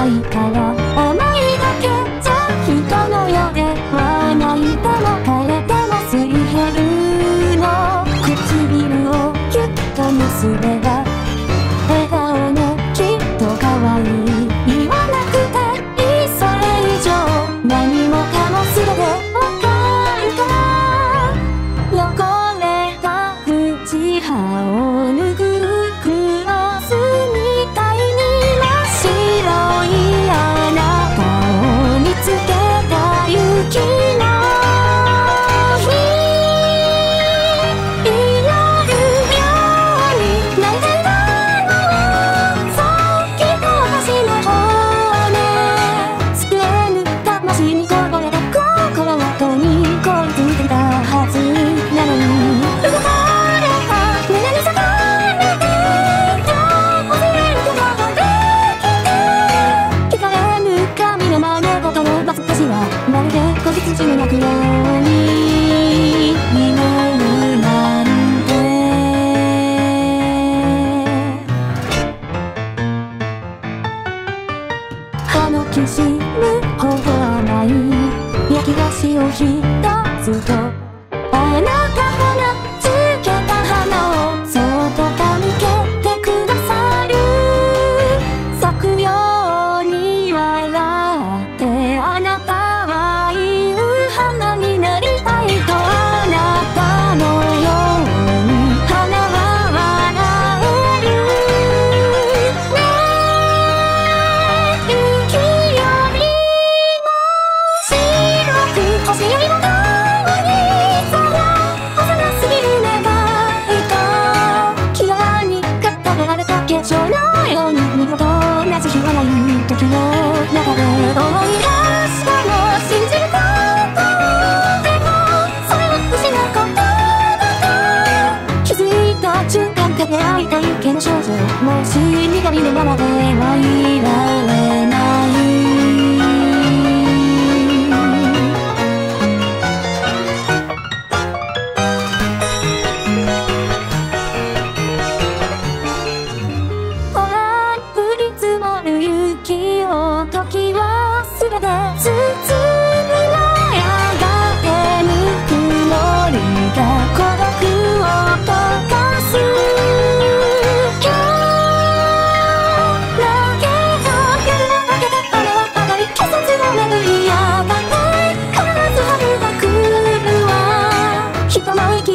ないから思いだけじゃ人の世では泣いても枯れても水平の唇をキュッと結べば笑顔ねきっと可愛い言わなくていいそれ以上何もかも全てわかるから汚れた口歯を拭うクロスみたいに真っ白いあなたを見つけた雪の日祈るように泣いていたのはさっきの私の方ね救えぬ魂にこぼれた心はとに凍りついていたはずなのに動かれた胸に咲かれていた忘れることができて聞かれぬ髪の真似事のバツ私はまるで子羊の鳴くように見えるなんて歯のきしむほど甘い焼き菓子をひとつとあなたがつけた花をそっと手向けてくださる咲くように笑ってあなたは言う花になりたいとあなたのように花は笑えるね雪よりも白く星よりも遠い空幼すぎる願いが気柄に固められた化粧のように二度と同じ日はない時の中で思い出したの信じることでもそれは失うことだと気づいた瞬間で出会いたいけど少女もう死神のままではいられないほら降り積もる雪を時は全て包むのやがてぬくもりが孤独を溶かす今日だけが夜が明けて雨は上がり季節が巡りやがて必ず春が来るわ人の息